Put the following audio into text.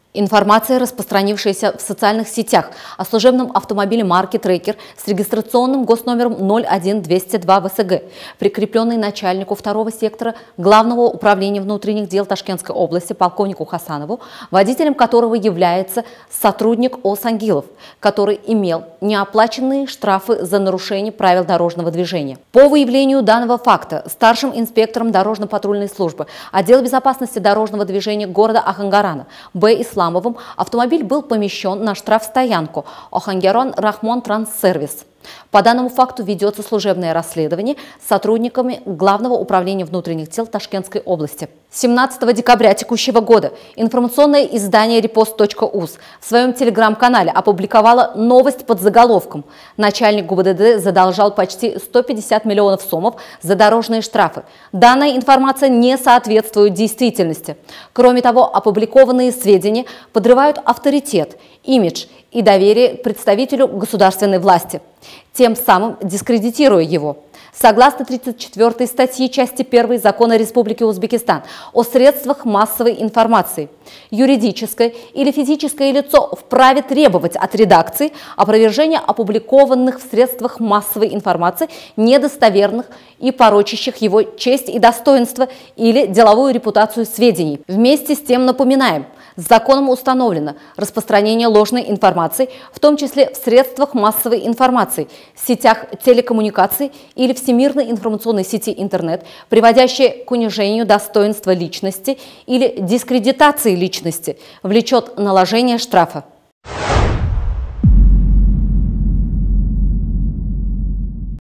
Информация, распространившаяся в социальных сетях о служебном автомобиле марки «Трекер» с регистрационным госномером 01202 ВСГ, прикрепленный начальнику 2-го сектора Главного управления внутренних дел Ташкентской области полковнику Хасанову, водителем которого является сотрудник Ос-Ангилов, который имел неоплаченные штрафы за нарушение правил дорожного движения. По выявлению данного факта старшим инспектором дорожно-патрульной службы отдела безопасности дорожного движения города Ахангарана Б. Исламовым автомобиль был помещен на штрафстоянку Охангерон Рахмон Транссервис. По данному факту ведется служебное расследование сотрудниками Главного управления внутренних дел Ташкентской области. 17 декабря текущего года информационное издание «Репост.уз» в своем телеграм-канале опубликовало новость под заголовком «Начальник ГУВДД задолжал почти 150 миллионов сомов за дорожные штрафы». Данная информация не соответствует действительности. Кроме того, опубликованные сведения подрывают авторитет, имидж и доверие к представителю государственной власти, тем самым дискредитируя его. Согласно 34 статье части 1 Закона Республики Узбекистан о средствах массовой информации, юридическое или физическое лицо вправе требовать от редакции опровержения опубликованных в средствах массовой информации недостоверных и порочащих его честь и достоинство или деловую репутацию сведений. Вместе с тем напоминаем, законом установлено распространение ложной информации, в том числе в средствах массовой информации, в сетях телекоммуникаций или всемирной информационной сети интернет, приводящее к унижению достоинства личности или дискредитации личности, влечет наложение штрафа.